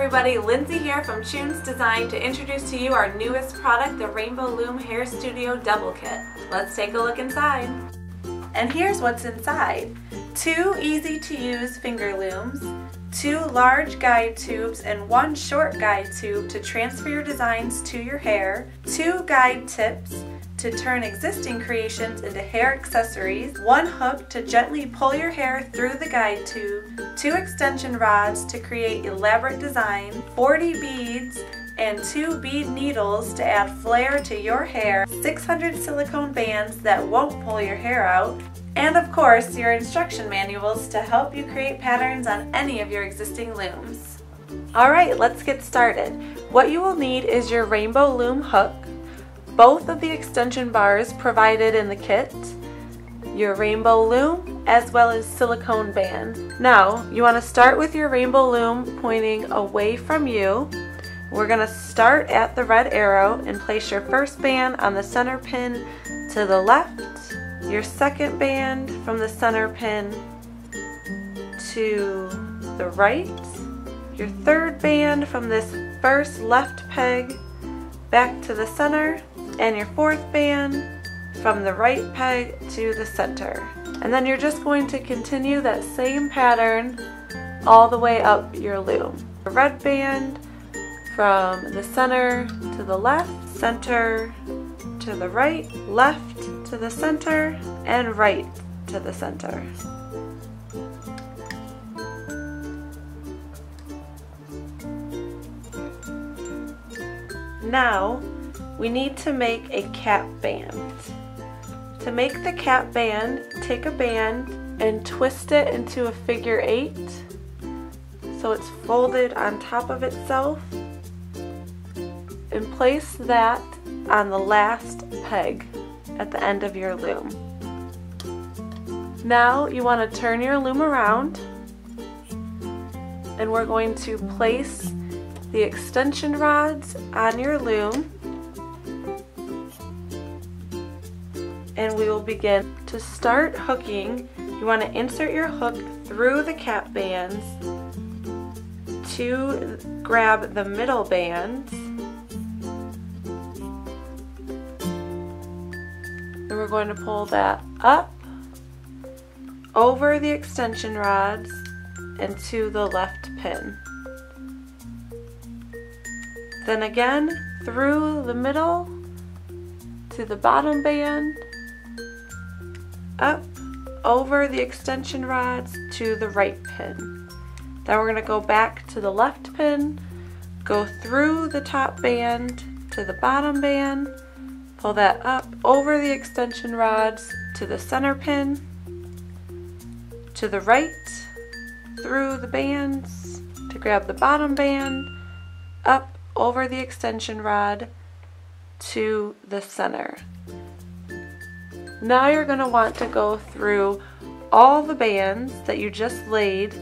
everybody, Lindsay here from Tunes Design to introduce to you our newest product, the Rainbow Loom Hair Studio Double Kit. Let's take a look inside. And here's what's inside. 2 easy to use finger looms, 2 large guide tubes and 1 short guide tube to transfer your designs to your hair, 2 guide tips to turn existing creations into hair accessories, 1 hook to gently pull your hair through the guide tube, 2 extension rods to create elaborate designs, 40 beads, and 2 bead needles to add flair to your hair, 600 silicone bands that won't pull your hair out, and of course your instruction manuals to help you create patterns on any of your existing looms. Alright, let's get started. What you will need is your Rainbow Loom hook, both of the extension bars provided in the kit, your Rainbow Loom, as well as silicone bands. Now, you want to start with your Rainbow Loom pointing away from you. We're going to start at the red arrow and place your first band on the center pin to the left, your second band from the center pin to the right, your third band from this first left peg back to the center, and your fourth band from the right peg to the center. And then you're just going to continue that same pattern all the way up your loom. The red band from the center to the left, center to the right, left to the center, and right to the center. Now, we need to make a cap band. To make the cap band, take a band and twist it into a figure 8 so it's folded on top of itself, and place that on the last peg at the end of your loom. Now you want to turn your loom around, and we're going to place the extension rods on your loom, and we will begin. To start hooking, you want to insert your hook through the cap bands to grab the middle bands, and we're going to pull that up over the extension rods and to the left pin. Then again through the middle to the bottom band, up over the extension rods to the right pin. Then we're going to go back to the left pin, go through the top band to the bottom band, pull that up over the extension rods to the center pin, to the right, through the bands to grab the bottom band, up over the extension rod to the center. Now you're going to want to go through all the bands that you just laid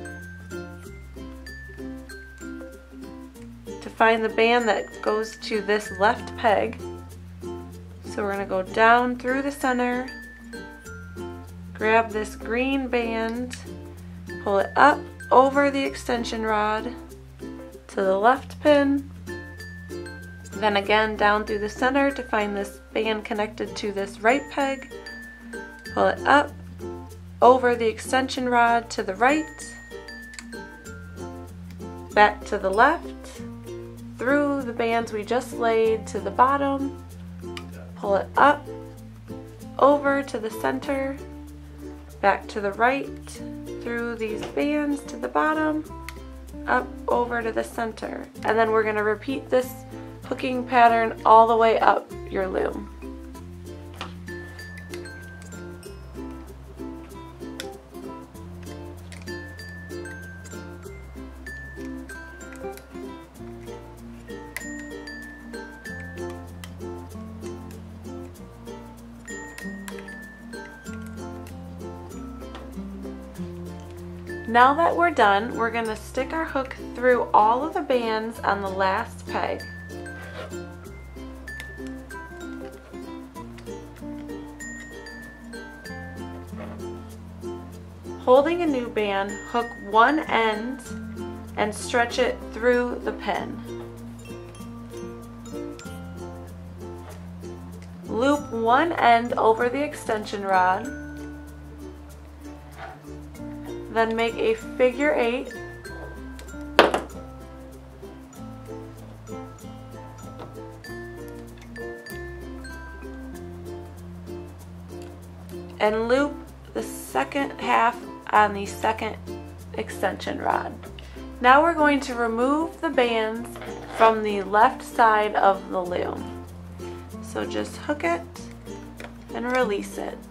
to find the band that goes to this left peg. So we're going to go down through the center, grab this green band, pull it up over the extension rod to the left pin, then again down through the center to find this band connected to this right peg, pull it up over the extension rod to the right, back to the left, through the bands we just laid to the bottom, pull it up over to the center, back to the right, through these bands to the bottom, up over to the center. And then we're going to repeat this hooking pattern all the way up your loom. Now that we're done, we're going to stick our hook through all of the bands on the last peg. Holding a new band, hook one end and stretch it through the pin. Loop one end over the extension rod, then make a figure 8, and loop the second half on the second extension rod. Now we're going to remove the bands from the left side of the loom. So just hook it and release it.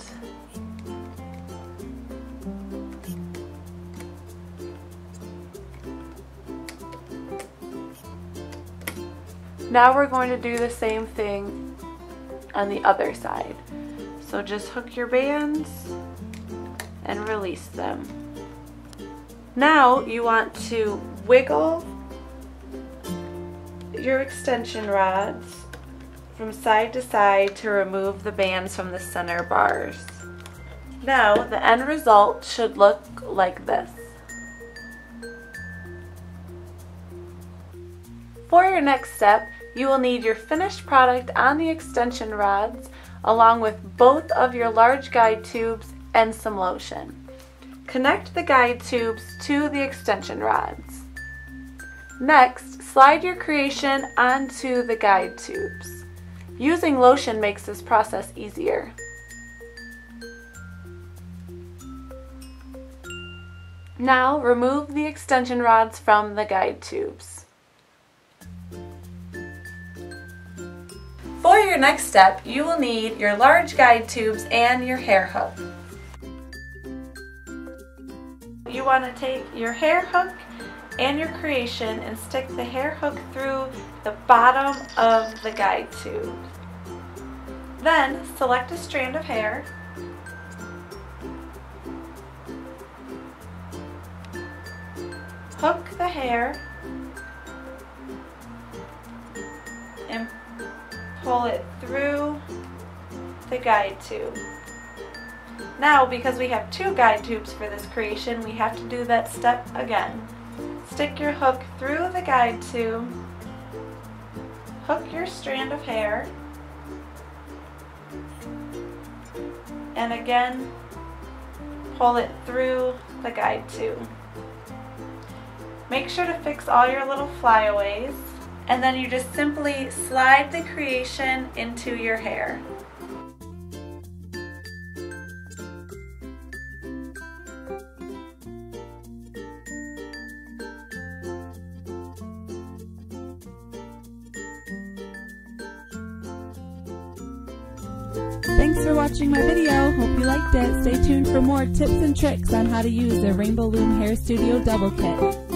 Now we're going to do the same thing on the other side. So just hook your bands and release them. Now you want to wiggle your extension rods from side to side to remove the bands from the center bars. Now the end result should look like this. For your next step, you will need your finished product on the extension rods along with both of your large guide tubes and some lotion. Connect the guide tubes to the extension rods. Next, slide your creation onto the guide tubes. Using lotion makes this process easier. Now remove the extension rods from the guide tubes. For your next step, you will need your large guide tubes and your hair hook. You want to take your hair hook and your creation and stick the hair hook through the bottom of the guide tube. Then select a strand of hair, hook the hair, and pull it through the guide tube. Now, because we have 2 guide tubes for this creation, we have to do that step again. Stick your hook through the guide tube, hook your strand of hair, and again pull it through the guide tube. Make sure to fix all your little flyaways, and then you just simply slide the creation into your hair. Thanks for watching my video. Hope you liked it. Stay tuned for more tips and tricks on how to use the Rainbow Loom Hair Studio Double Kit.